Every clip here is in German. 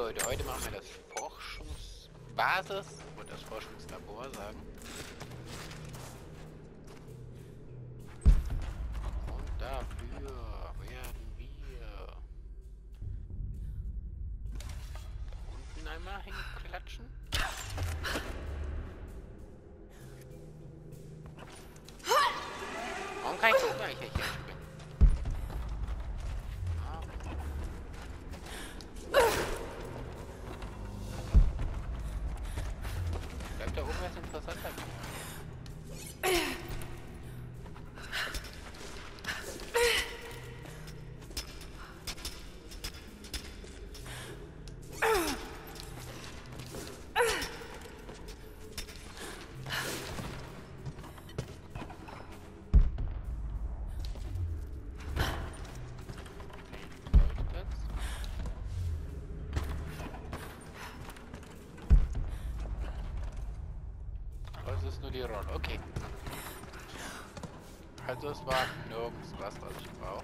Leute, heute machen wir das Forschungsbasis und das Forschungslabor sagen. Und dafür werden wir da unten einmal hinklatschen. Warum kann ich das gleich hier springen? Bleibt da oben was interessanter? Das ist nur die Rolle, okay. Also es war nirgends was ich brauche.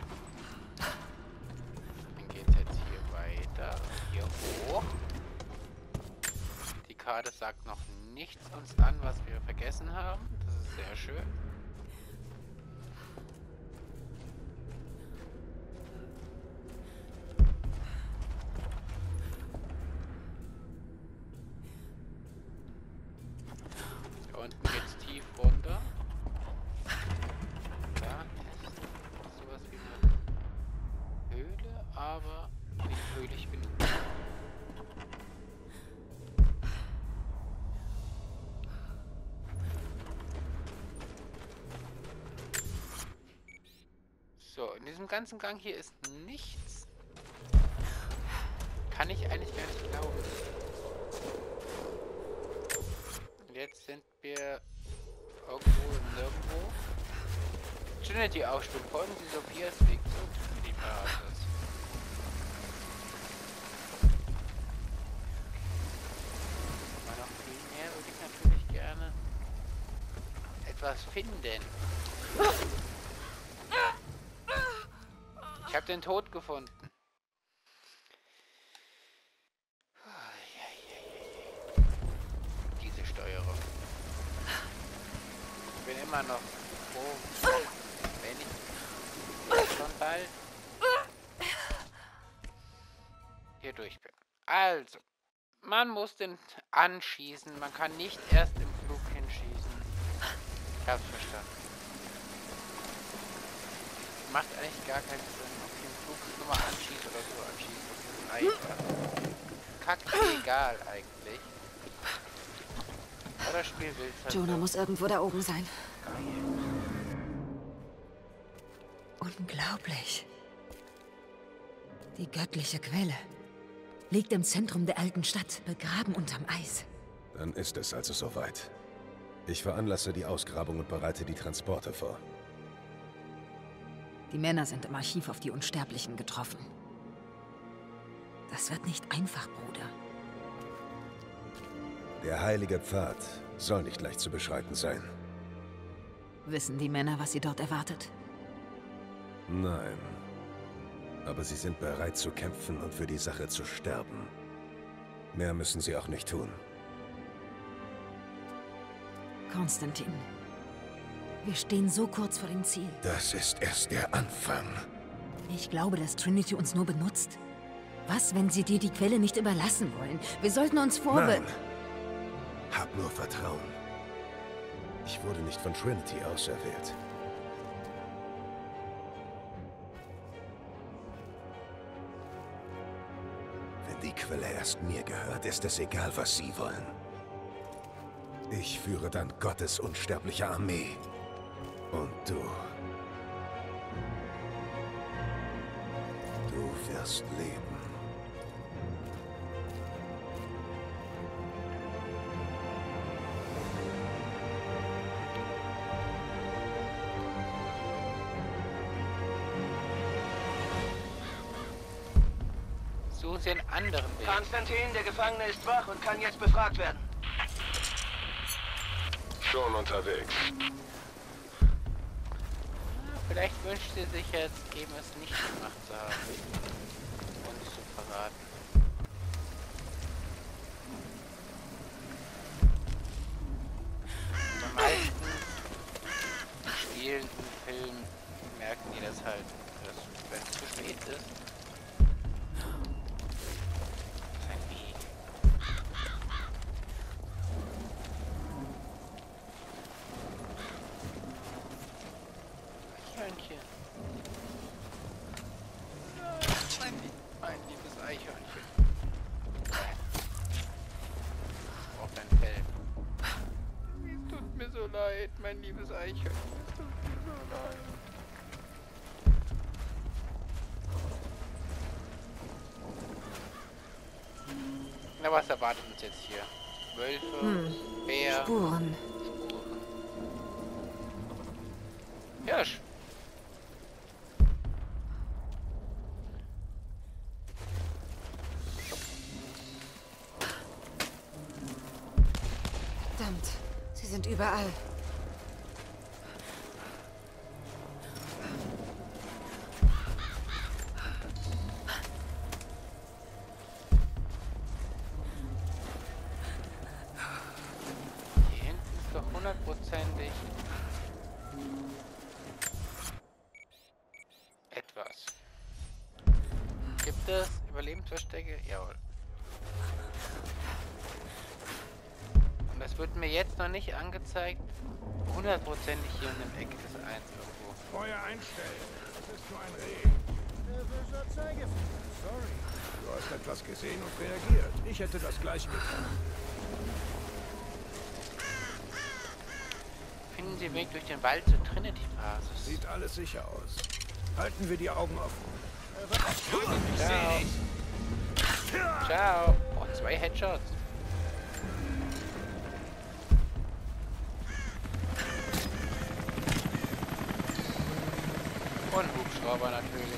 Dann geht es jetzt hier weiter, hier hoch. Die Karte sagt noch nichts uns an, was wir vergessen haben. Das ist sehr schön. Da unten geht's tief runter. Da ist sowas wie eine Höhle, aber nicht höhlich genug. So, in diesem ganzen Gang hier ist nichts. Kann ich eigentlich gar nicht glauben. Und jetzt sind wir irgendwo nirgendwo. Trinity Ausstellung. Folgen Sie Sophias Weg zu Trinity Basis. Aber noch viel mehr würde ich natürlich gerne etwas finden. Ich habe den Tod gefunden. Diese Steuerung. Ich bin immer noch froh, wenn ich schon bald hier durch bin. Also, man muss den anschießen. Man kann nicht erst im Flug hinschießen. Ich hab's verstanden. Macht eigentlich gar keinen Sinn, ob ich den Flug nur mal anschieße oder so anschieße. Das ist eigentlich egal eigentlich. Aber das Spiel will halt Jonah so. muss irgendwo da oben sein. Geil. Unglaublich. Die göttliche Quelle liegt im Zentrum der alten Stadt, begraben unterm Eis. Dann ist es also soweit. Ich veranlasse die Ausgrabung und bereite die Transporte vor. Die Männer sind im Archiv auf die Unsterblichen getroffen. Das wird nicht einfach, Bruder. Der heilige Pfad soll nicht leicht zu beschreiten sein. Wissen die Männer, was sie dort erwartet? Nein. Aber sie sind bereit zu kämpfen und für die Sache zu sterben. Mehr müssen sie auch nicht tun. Konstantin, wir stehen so kurz vor dem Ziel. Das ist erst der Anfang. Ich glaube, dass Trinity uns nur benutzt. Was, wenn sie dir die Quelle nicht überlassen wollen? Wir sollten uns Nein. Hab nur Vertrauen. Ich wurde nicht von Trinity auserwählt. Wenn die Quelle erst mir gehört, ist es egal, was sie wollen. Ich führe dann Gottes unsterbliche Armee. Und du wirst leben. Suchen Sie einen anderen Weg. Konstantin, der Gefangene ist wach und kann jetzt befragt werden. Schon unterwegs. Vielleicht wünscht sie sich jetzt eben es nicht gemacht zu haben. Uns zu verraten. mein liebes Eichhörnchen. Es tut mir so leid. Na, was erwartet uns jetzt hier? Wölfe, Bär, Spuren. Hirsch. Verdammt, sie sind überall. Hier hinten ist doch hundertprozentig etwas. Gibt es Überlebensverstecke? Jawohl. Und das wird mir jetzt noch nicht angezeigt. Hundertprozentig hier in der Ecke ist eins irgendwo. Feuer einstellen. Das ist nur ein Reh. Nervöser Zeigefinger. Sorry. Du hast etwas gesehen und reagiert. Ich hätte das gleich getan. Finden Sie den Weg durch den Wald zur Trinity-Basis. Sieht alles sicher aus. Halten wir die Augen offen. Ciao. Ciao. Oh, 2 Headshots. Und Hubschrauber natürlich.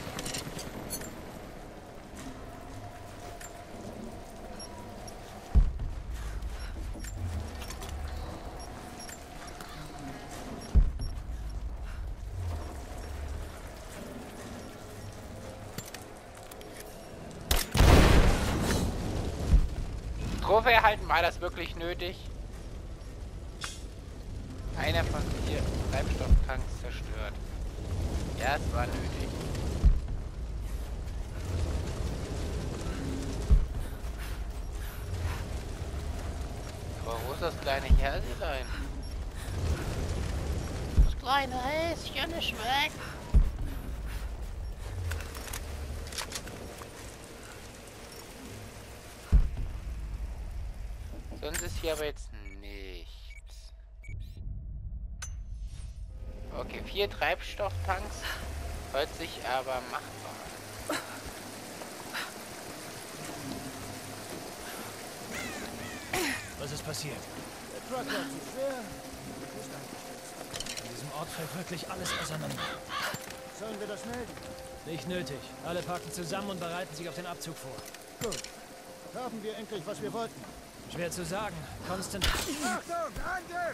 Trophäe erhalten, war das wirklich nötig? Einer von 4 Treibstofftanks zerstört. Ja, es war nötig. Aber wo ist das kleine Häslein? Das kleine Häschen ist weg. Sonst ist hier aber jetzt nichts. Okay, 4 Treibstofftanks. Hört sich aber machbar an. Was ist passiert? Der Truck war zu schwer. Ist eingestürzt. An diesem Ort fällt wirklich alles auseinander. Sollen wir das melden? Nicht nötig. Alle packen zusammen und bereiten sich auf den Abzug vor. Gut. Haben wir endlich, was wir wollten? Schwer zu sagen. Constant. Achtung, Angriff!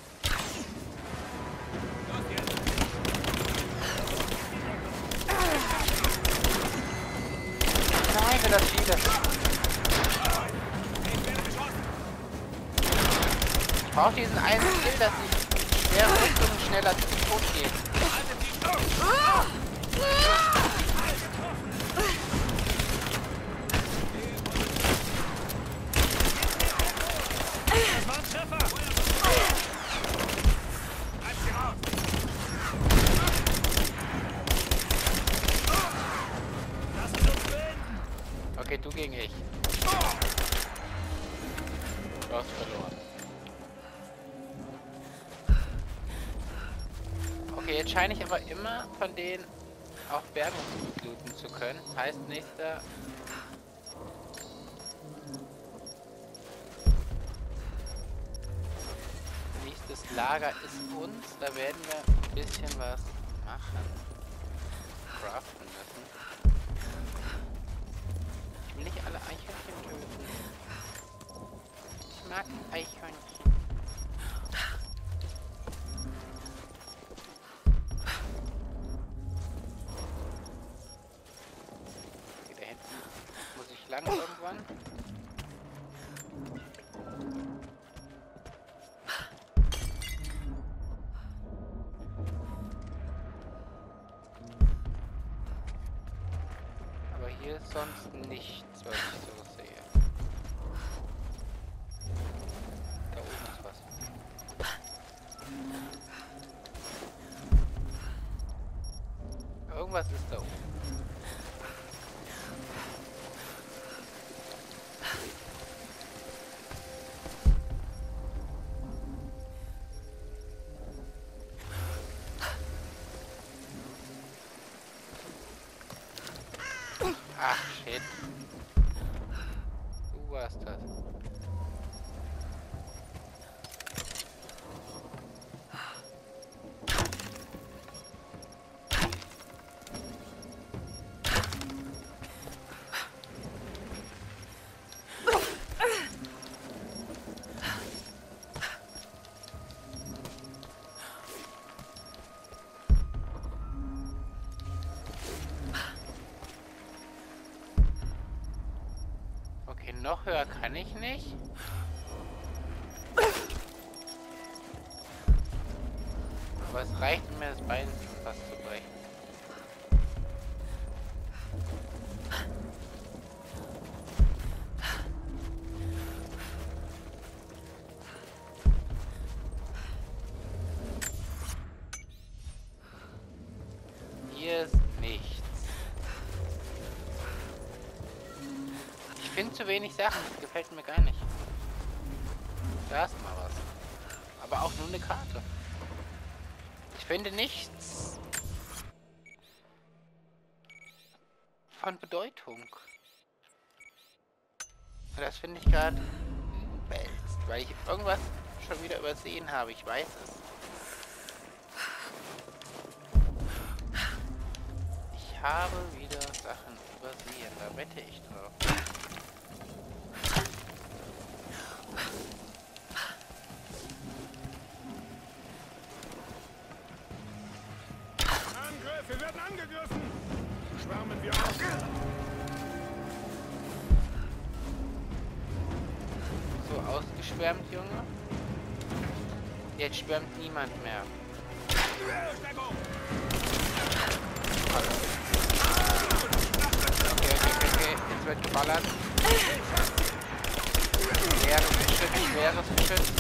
Nein, für das Schiele. Ich brauche diesen einen Skill, dass ich schwere Rüstungen schneller zu Tod gehe. Das war ein Treffer! Lass uns beenden! Okay, du gegen ich. Du hast verloren. Okay, jetzt scheine ich aber immer von denen auch Bergen looten zu können. Heißt nächstes Lager ist uns. Da werden wir ein bisschen was machen. Craften müssen. Ich will nicht alle Eichhörnchen töten. Ich mag Eichhörnchen. Okay, da hinten muss ich lang irgendwann. Aber hier ist sonst nichts, was ich so sehe. Da oben ist was. Irgendwas ist da oben. war's das? Okay, noch höher kann ich nicht. Aber es reicht mir, das Bein schon fast zu brechen. Hier ist nichts. Ich finde zu wenig Sachen, das gefällt mir gar nicht. Da ist mal was. Aber auch nur eine Karte. Ich finde nichts von Bedeutung. Und das finde ich gerade übelst, weil ich irgendwas schon wieder übersehen habe. Ich weiß es. Ich habe wieder Sachen übersehen, da wette ich drauf. Angriff! Wir werden angegriffen! Schwärmen wir auf! So, ausgeschwärmt, Junge. Jetzt schwärmt niemand mehr. Okay. Jetzt wird geballert. Schweres Geschütz.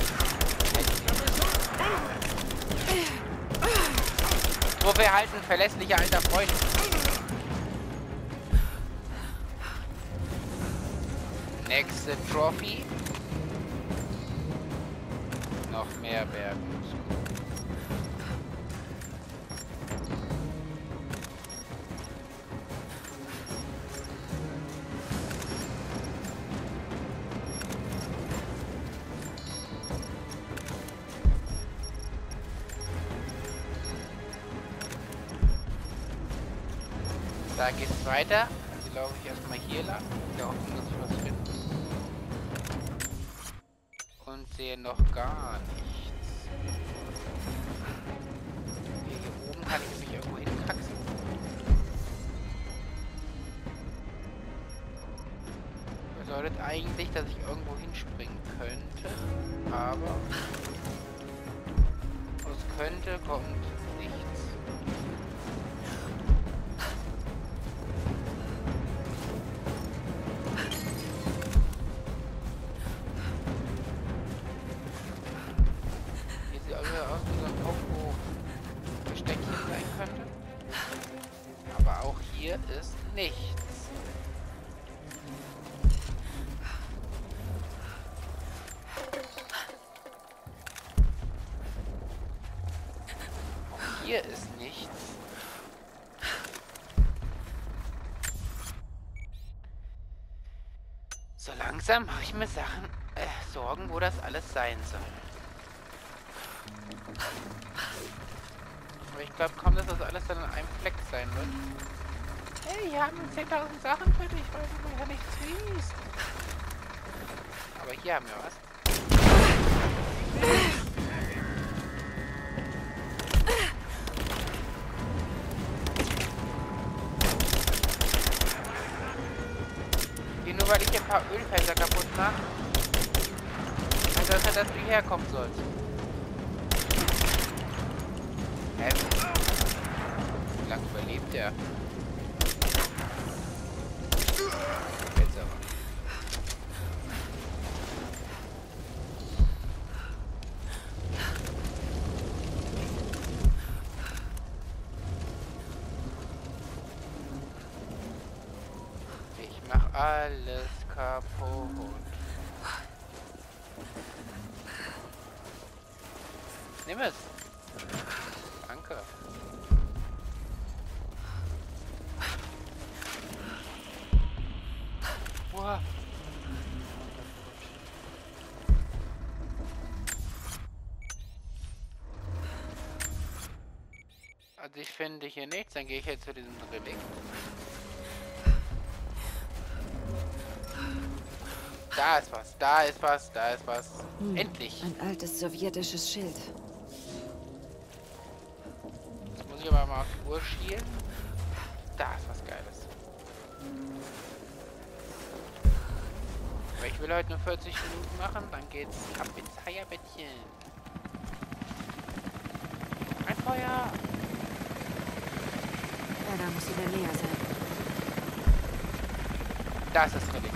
Truppe erhalten, verlässlicher alter Freund. Nächste Trophy. Noch mehr Bergen. Da geht's weiter. Also laufe ich erstmal hier lang. In der Hoffnung, dass ich was finde. Und sehe noch gar nichts. Hier oben kann ich mich irgendwo hinkraxeln. Bedeutet eigentlich, dass ich irgendwo hinspringen könnte. Aber aus könnte kommt nichts. Aus wie so ein Punkt, wo Versteckchen sein könnte. Aber auch hier ist nichts. Auch hier ist nichts. So langsam mache ich mir Sorgen, wo das alles sein soll. Aber ich glaube kaum, dass das alles dann in einem Fleck sein wird. Hey, hier haben wir 10.000 Sachen für dich, weil du ja nichts siehst. Aber hier haben wir was. Hier nur weil ich ein paar Ölfelder kaputt mache. Also dass du hierher kommen sollst. Wie lange überlebt der? Jetzt aber. Ich mach alles kaputt. Nimm es. Danke. Wow. Also ich finde hier nichts, dann gehe ich jetzt zu diesem Relikt. Da ist was, da ist was, da ist was. Endlich! Ein altes sowjetisches Schild. Jetzt muss ich aber mal auf die Uhr schielen. Da ist was Geiles. Aber ich will heute nur 40 Minuten machen, dann geht's ab ins Eierbettchen. Ein Feuer! Ja, da muss wieder näher sein. Das ist Relikt.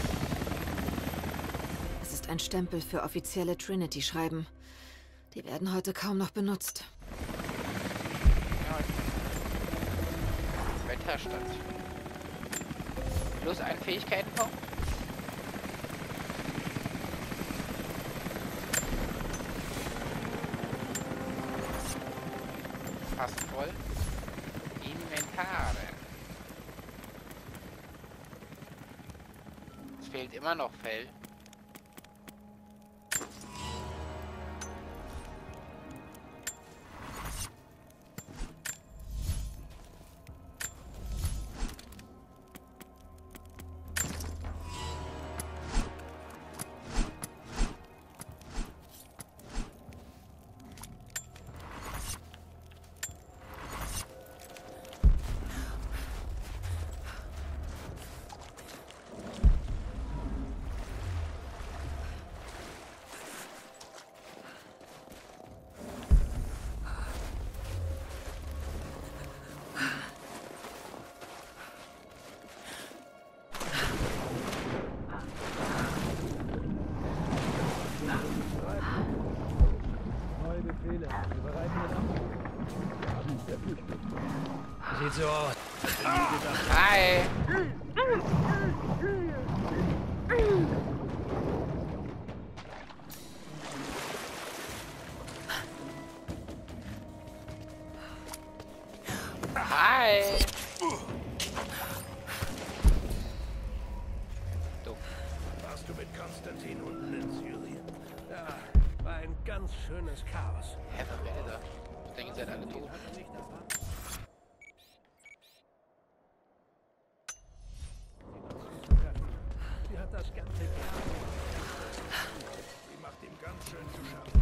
Es ist ein Stempel für offizielle Trinity-Schreiben. Die werden heute kaum noch benutzt. Ja, Wetterstation. Plus ein Fähigkeitenpunkt. Fast voll. Inventare. Es fehlt immer noch Fell. Neue Befehle. Wir bereiten den ab. Sieht so aus. Hi! Hi! Warst du mit Konstantin unten in Syrien? Ja, war ein ganz schönes Chaos. Hä, was will der da? Ich denke, ihr seid alle tot. Sie hat das ganze Jahr. Die macht ihm ganz schön zu schaffen.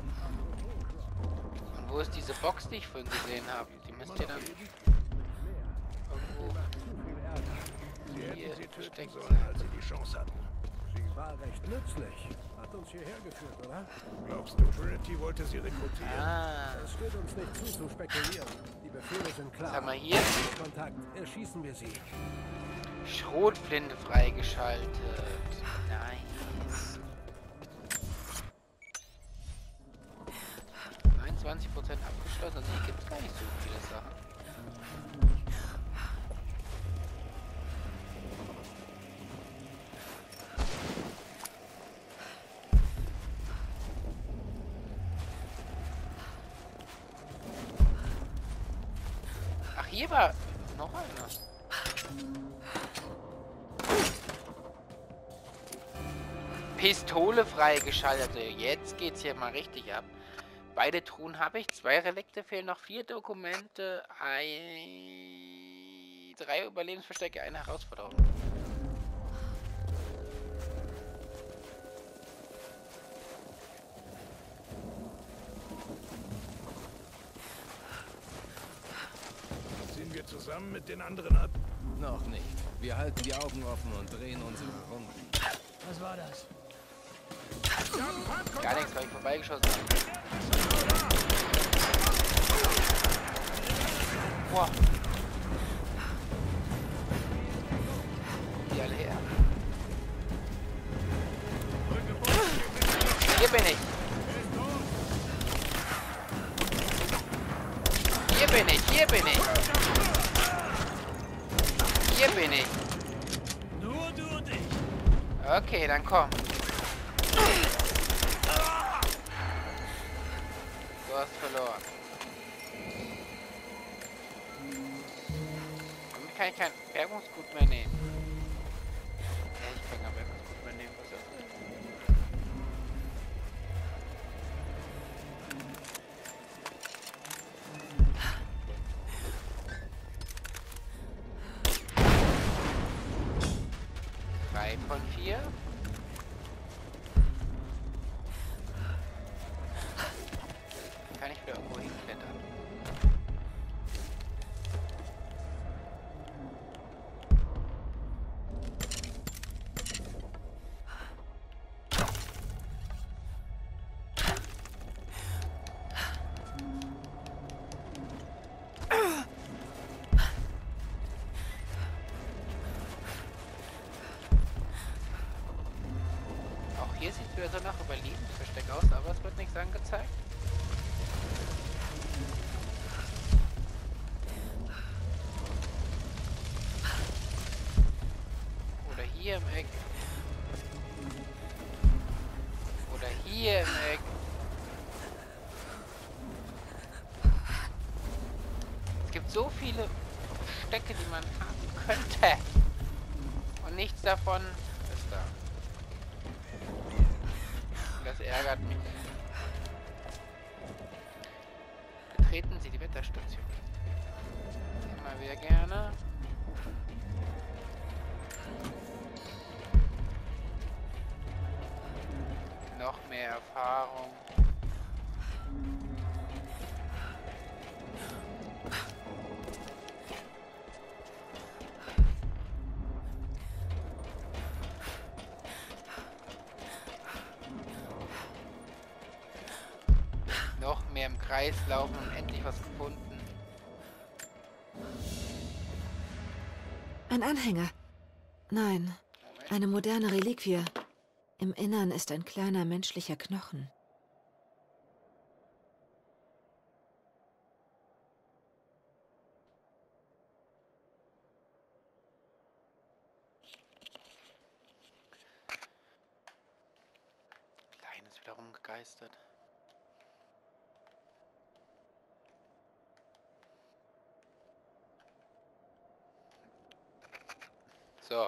Und wo ist diese Box, die ich vorhin gesehen habe? Die müsst ihr dann irgendwo Sie hier hätten sie töten versteckt sollen, sein. als sie die Chance hatten. Sie war recht nützlich. Hat uns hierher geführt, oder? Glaubst du, Trinity wollte sie rekrutieren? Ah, Es steht uns nicht zu spekulieren. Die Befehle sind klar. was haben wir hier? Kontakt. Erschießen wir sie. Schrotflinte freigeschaltet. Nice. 29% abgeschlossen. Also hier gibt es gar nicht so viele Sachen. Ach, hier war noch einer. Pistole freigeschaltet. Also jetzt geht's hier mal richtig ab. Beide Truhen habe ich. 2 Relikte fehlen noch. 4 Dokumente. 3 Überlebensverstecke. 1 Herausforderung. Ziehen wir zusammen mit den anderen ab? Noch nicht. Wir halten die Augen offen und drehen unsere Runden. Was war das? Gar nichts, weil ich vorbeigeschossen habe. Boah. Die alle her. Hier bin ich. Hier bin ich, hier bin ich. Hier bin ich. Nur du und ich. Okay, dann komm. Du hast verloren. Damit kann ich kein Bergungsgut mehr nehmen. Ja, ich kann kein Bergungsgut mehr nehmen. Was ist das? hier. Kann ich wieder irgendwo hinklettern. Auch hier sieht es wieder so nach Überlebensversteck aus, aber es wird nichts angezeigt. Oder hier im Eck. Oder hier im Eck. Es gibt so viele Verstecke, die man haben könnte. Und nichts davon ist da. Das ärgert mich. Betreten Sie die Wetterstation. Immer wieder gerne. Noch mehr Erfahrung. Noch mehr im Kreis laufen und endlich was gefunden. Ein Anhänger. Nein, Moment. eine moderne Reliquie. Im Innern ist ein kleiner menschlicher Knochen. Kleines wieder rumgegeistert. So.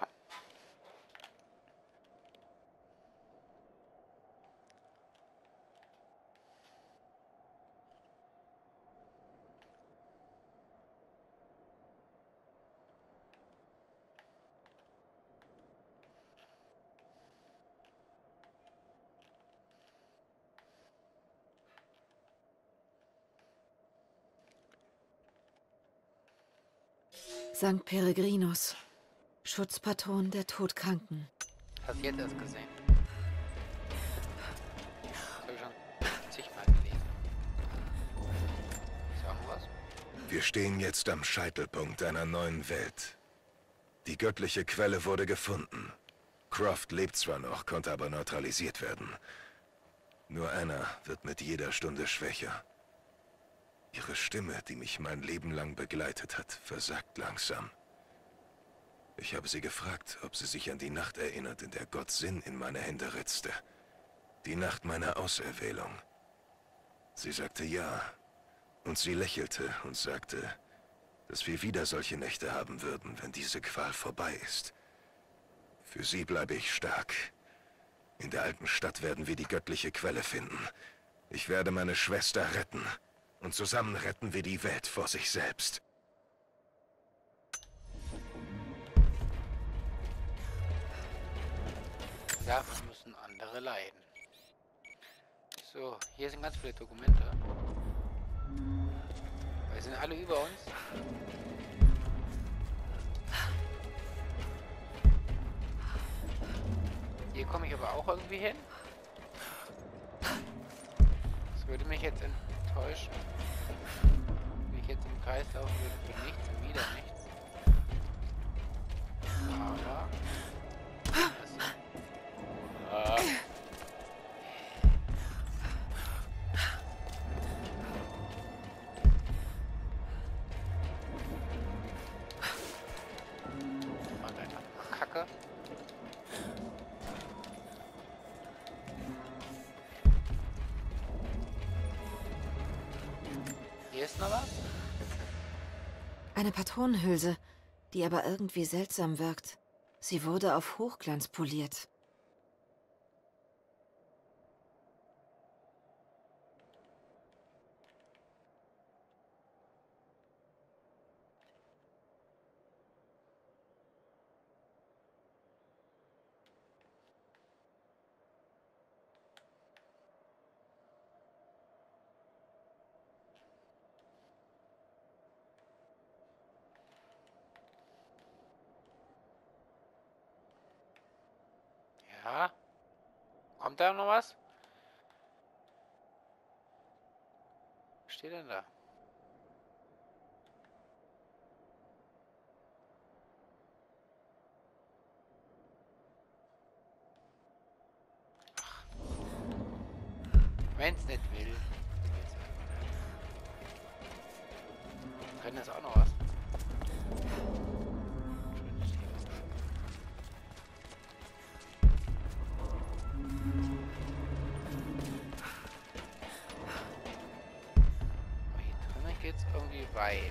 Sankt Peregrinus, Schutzpatron der Todkranken. Hast du jetzt erst gesehen? Das habe ich schon zigmal gelesen. Sagen wir was? Wir stehen jetzt am Scheitelpunkt einer neuen Welt. Die göttliche Quelle wurde gefunden. Croft lebt zwar noch, konnte aber neutralisiert werden. Nur Anna wird mit jeder Stunde schwächer. Ihre Stimme, die mich mein Leben lang begleitet hat, versagt langsam. Ich habe sie gefragt, ob sie sich an die Nacht erinnert, in der Gott Sinn in meine Hände ritzte. Die Nacht meiner Auserwählung. Sie sagte ja. Und sie lächelte und sagte, dass wir wieder solche Nächte haben würden, wenn diese Qual vorbei ist. Für sie bleibe ich stark. In der alten Stadt werden wir die göttliche Quelle finden. Ich werde meine Schwester retten. Und zusammen retten wir die Welt vor sich selbst. Dafür müssen andere leiden. So, hier sind ganz viele Dokumente. Wir sind alle über uns. Hier komme ich aber auch irgendwie hin. Das würde mich jetzt enttäuschen. Wenn ich jetzt im Kreis laufen würde für nichts und wieder nichts. Aber... Und einfach nur Kacke. Hier ist noch was? Eine Patronenhülse, die aber irgendwie seltsam wirkt. Sie wurde auf Hochglanz poliert. Kommt da noch was? Was steht denn da? Wenn's nicht will. Drin ist auch noch was. Hier drinnen geht's irgendwie weiter.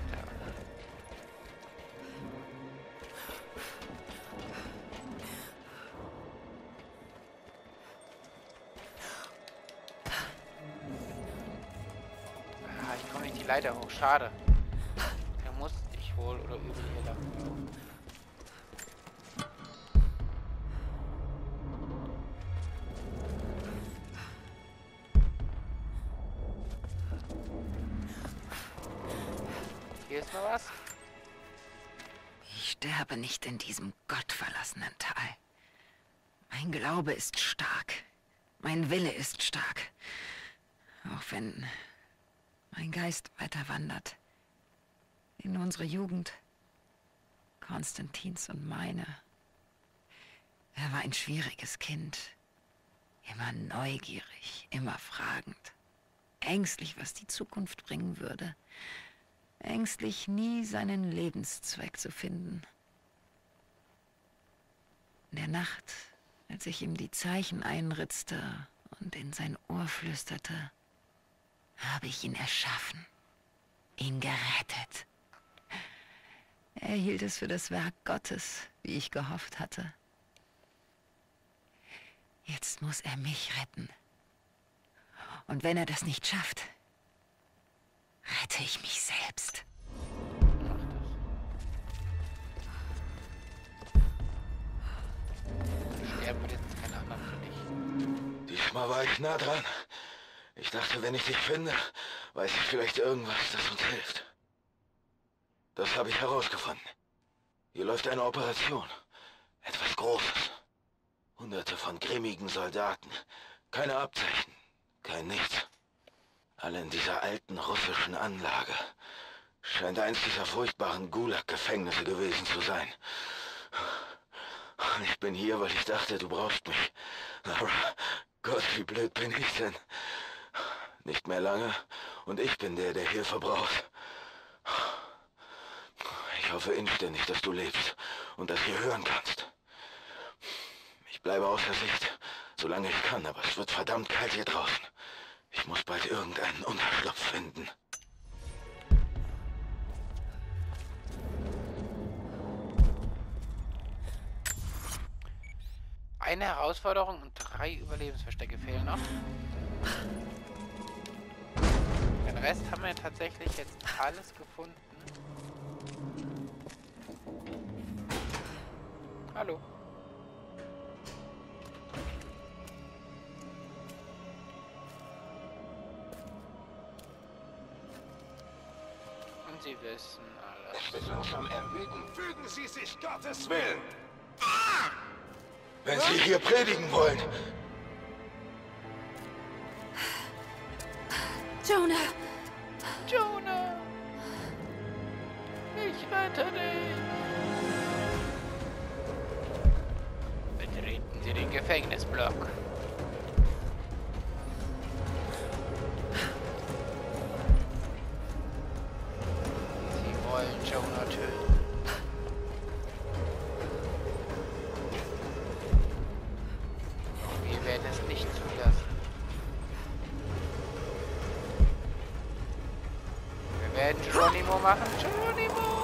Ich komme nicht die Leiter hoch, schade. Da muss ich wohl oder übel hier lang laufen. Hier ist noch was. Ich sterbe nicht in diesem gottverlassenen Tal. Mein Glaube ist stark. Mein Wille ist stark. Auch wenn mein Geist weiter wandert. In unsere Jugend. Konstantins und meine. Er war ein schwieriges Kind. Immer neugierig, immer fragend. Ängstlich, was die Zukunft bringen würde. Ängstlich, nie seinen Lebenszweck zu finden. In der Nacht, als ich ihm die Zeichen einritzte und in sein Ohr flüsterte, habe ich ihn erschaffen, ihn gerettet. Er hielt es für das Werk Gottes, wie ich gehofft hatte. Jetzt muss er mich retten. Und wenn er das nicht schafft, rette ich mich selbst. Sterben wird jetzt keine anderen für dich. Diesmal war ich nah dran. Ich dachte, wenn ich dich finde, weiß ich vielleicht irgendwas, das uns hilft. Das habe ich herausgefunden. Hier läuft eine Operation. Etwas Großes. Hunderte von grimmigen Soldaten. Keine Abzeichen. Kein Nichts. Alle in dieser alten russischen Anlage. Scheint eins dieser furchtbaren Gulag-Gefängnisse gewesen zu sein. Ich bin hier, weil ich dachte, du brauchst mich. Aber Gott, wie blöd bin ich denn? Nicht mehr lange und ich bin der, der Hilfe braucht. Ich hoffe inständig, dass du lebst und das hier hören kannst. Ich bleibe außer Sicht, solange ich kann, aber es wird verdammt kalt hier draußen. Ich muss bald irgendeinen Unterschlupf finden. Eine Herausforderung und 3 Überlebensverstecke fehlen noch. Den Rest haben wir tatsächlich jetzt alles gefunden. Hallo. Und Sie wissen alles. Es wird langsam ermüden. Fügen Sie sich Gottes Willen! Wenn Sie hier predigen wollen. Jonah! Jonah! Ich rette dich! Betreten Sie den Gefängnisblock. Sie wollen Jonah töten. Wir werden es nicht zulassen. Wir werden Geronimo machen. Geronimo!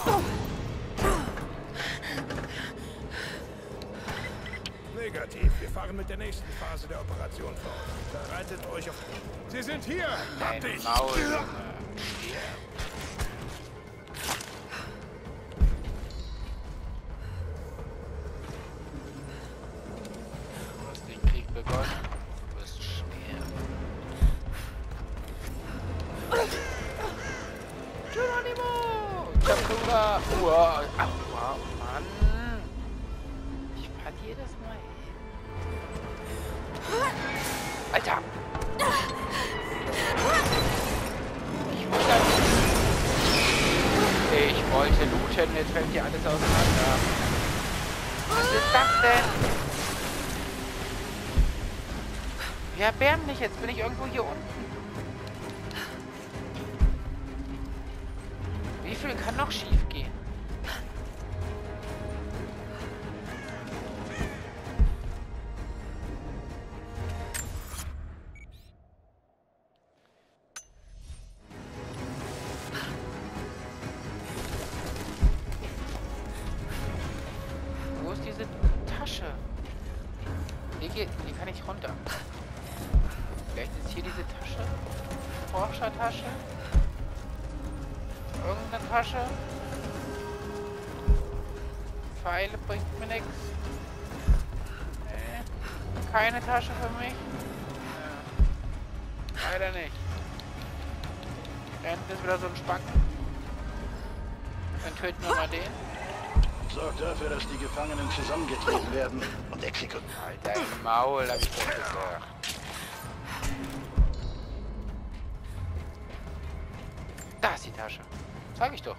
Negativ. Wir fahren mit der nächsten Phase der Operation fort. Bereitet euch auf... Sie sind hier! Hab Dein dich! Maul, Junge. Du hast den Krieg begonnen. Du wirst sterben. Geronimo! Takura! Uah! Aua, Mann! Ich fall jedes Mal hin. Alter! Ich wollte looten, jetzt fällt hier alles auseinander. Was ist das denn? Wie erbärmlich, jetzt bin ich irgendwo hier unten. Wie viel kann noch schief gehen? Wo ist diese Tasche? Hier kann ich runter. Vielleicht ist hier diese Tasche. Forschertasche. Irgendeine Tasche. Pfeile bringt mir nichts. Nee. Keine Tasche für mich. Ja. Leider nicht. Rennt ist wieder so ein Spacken. Dann töten wir mal den. Sorgt dafür, dass die Gefangenen zusammengetrieben werden und exekutiert. Halt dein Maul, hab ich doch gesagt. Da ist die Tasche. Sag ich doch.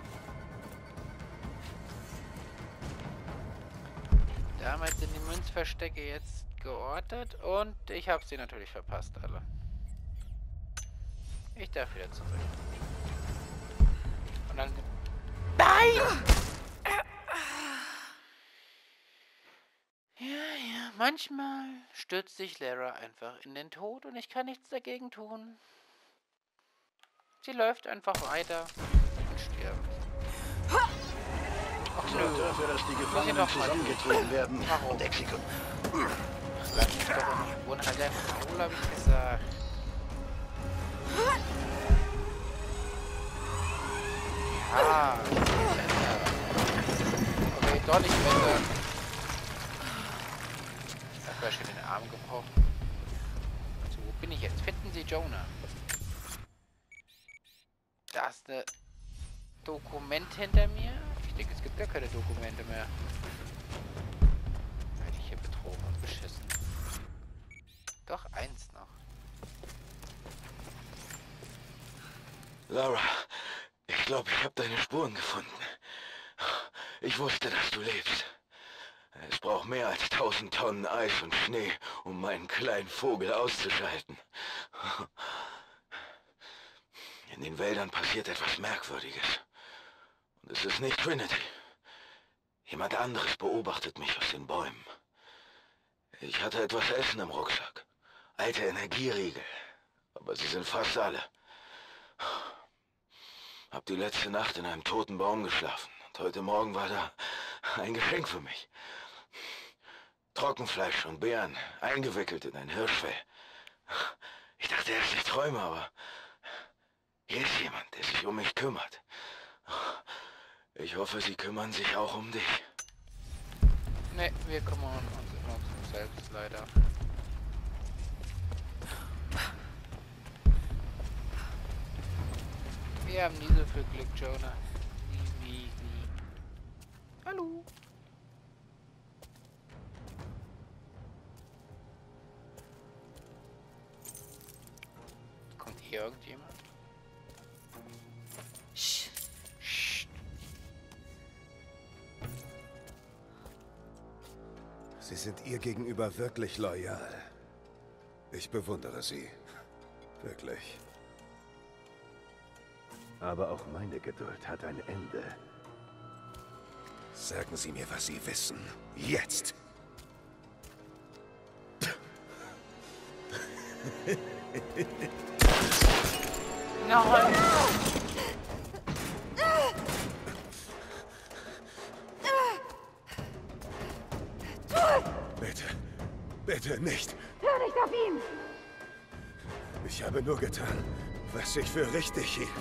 Damit sind die Münzverstecke jetzt geortet und ich habe sie natürlich verpasst, alle. Ich darf wieder zurück. Und dann... Nein! Ja, manchmal stürzt sich Lara einfach in den Tod und ich kann nichts dagegen tun. Sie läuft einfach weiter und stirbt. Ach nö. Sorgt dafür, dass die Gefangenen zusammengetrieben werden und exekutiert. Lass mich doch in Spuren halt der Faul, hab ich gesagt. Ja, okay, doch nicht besser. Ich hab ja schon den Arm gebrochen. So, wo bin ich jetzt? Finden Sie Jonah. Da ist eine Dokument hinter mir. Ich denke, es gibt gar keine Dokumente mehr. Werde ich hier betrogen und beschissen. Doch, eins noch. Lara, ich glaube, ich habe deine Spuren gefunden. Ich wusste, dass du lebst. Es braucht mehr als 1000 Tonnen Eis und Schnee, um meinen kleinen Vogel auszuschalten. In den Wäldern passiert etwas Merkwürdiges. Und es ist nicht Trinity. Jemand anderes beobachtet mich aus den Bäumen. Ich hatte etwas Essen im Rucksack. Alte Energieriegel. Aber sie sind fast alle. Hab die letzte Nacht in einem toten Baum geschlafen. Und heute Morgen war da ein Geschenk für mich. Trockenfleisch und Beeren, eingewickelt in ein Hirschfell. Ich dachte erst, ich träume, aber... Hier ist jemand, der sich um mich kümmert. Ich hoffe, sie kümmern sich auch um dich. Ne, wir kümmern uns immer um uns selbst, leider. Wir haben nie so viel Glück, Jonah. Nie. Hallo. Kommt hier irgendjemand? Sie sind ihr gegenüber wirklich loyal. Ich bewundere Sie. Wirklich. Aber auch meine Geduld hat ein Ende. Sagen Sie mir, was Sie wissen. Jetzt! Nein! Bitte nicht! Hör nicht auf ihn! Ich habe nur getan, was ich für richtig hielt.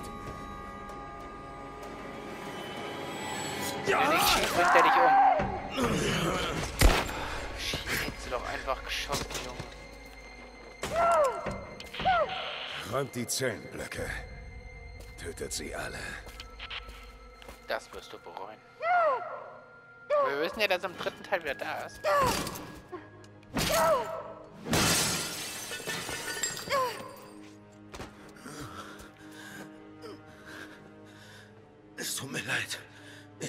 Wenn ich schieß, bringt er dich um. Hättest du doch einfach geschossen, Junge. Räumt die Zellenblöcke. Tötet sie alle. Das wirst du bereuen. Wir wissen ja, dass er im dritten Teil wieder da ist.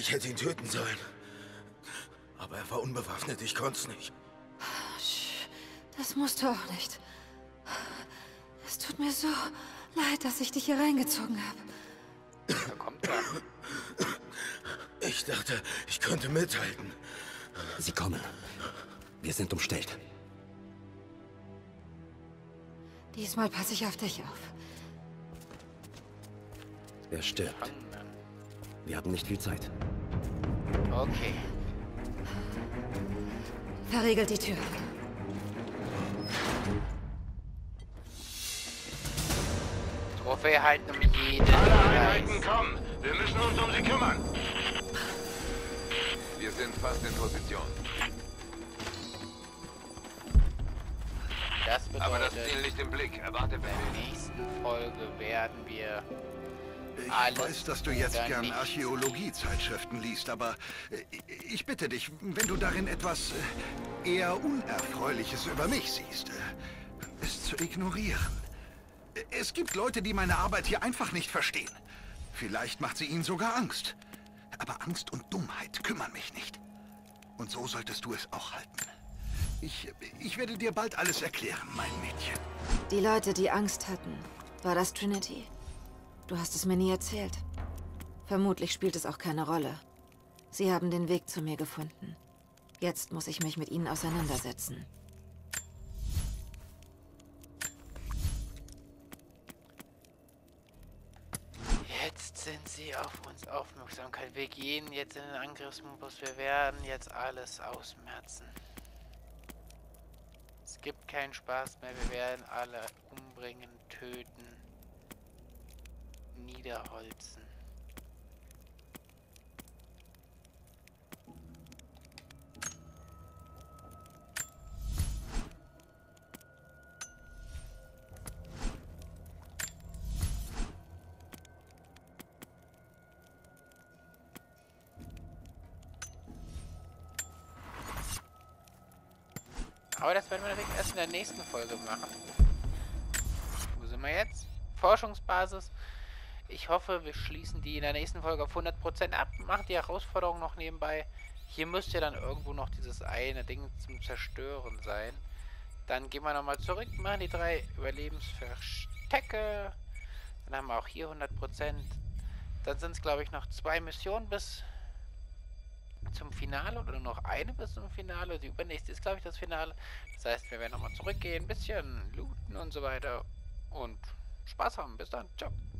Ich hätte ihn töten sollen. Aber er war unbewaffnet, ich konnte es nicht. Das musst du auch nicht. Es tut mir so leid, dass ich dich hier reingezogen habe. Da kommt er. Ich dachte, ich könnte mithalten. Sie kommen. Wir sind umstellt. Diesmal passe ich auf dich auf. Er stirbt. Wir haben nicht viel Zeit. Okay. Verriegelt die Tür. Trophäe halten um jeden Alle Preis. Einheiten kommen. Wir müssen uns um sie kümmern. Wir sind fast in Position. Das Aber das bedeutet, Ziel liegt im Blick. Erwarte in Befehl. der nächsten Folge werden wir Ich alles weiß, dass du jetzt oder gern nichts. Archäologiezeitschriften liest, aber ich bitte dich, wenn du darin etwas eher Unerfreuliches über mich siehst, es zu ignorieren. Es gibt Leute, die meine Arbeit hier einfach nicht verstehen. Vielleicht macht sie ihnen sogar Angst. Aber Angst und Dummheit kümmern mich nicht. Und so solltest du es auch halten. Ich werde dir bald alles erklären, mein Mädchen. Die Leute, die Angst hatten, war das Trinity? Du hast es mir nie erzählt. Vermutlich spielt es auch keine Rolle. Sie haben den Weg zu mir gefunden. Jetzt muss ich mich mit ihnen auseinandersetzen. Jetzt sind sie auf uns aufmerksam. Wir gehen jetzt in den Angriffsmodus. Wir werden jetzt alles ausmerzen. Es gibt keinen Spaß mehr. Wir werden alle umbringen, töten, niederholzen. Aber das werden wir natürlich erst in der nächsten Folge machen. Wo sind wir jetzt? Forschungsbasis. Ich hoffe, wir schließen die in der nächsten Folge auf 100% ab. Machen die Herausforderung noch nebenbei. Hier müsste ja dann irgendwo noch dieses eine Ding zum Zerstören sein. Dann gehen wir nochmal zurück, machen die 3 Überlebensverstecke. Dann haben wir auch hier 100%. Dann sind es, glaube ich, noch 2 Missionen bis zum Finale oder nur noch eine bis zum Finale. Die übernächste ist, glaube ich, das Finale. Das heißt, wir werden nochmal zurückgehen, ein bisschen looten und so weiter und Spaß haben. Bis dann. Ciao.